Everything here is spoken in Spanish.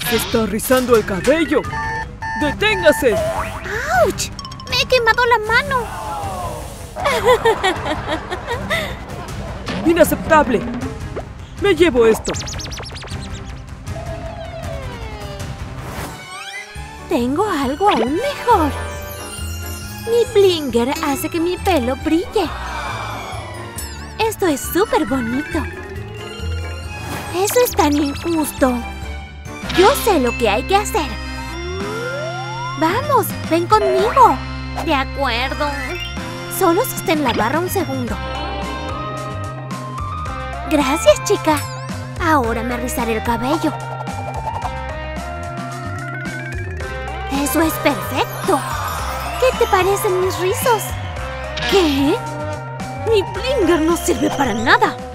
Se está rizando el cabello. ¡Deténgase! ¡Auch! ¡Me he quemado la mano! ¡Inaceptable! Me llevo esto. Tengo algo aún mejor. Mi blinger hace que mi pelo brille. Esto es súper bonito. Eso es tan injusto. Yo sé lo que hay que hacer. Vamos, ven conmigo. De acuerdo. Solo sostén la barra un segundo. Gracias, chica. Ahora me rizaré el cabello. Eso es perfecto. ¿Qué te parecen mis rizos? ¿Qué? Mi blinger no sirve para nada.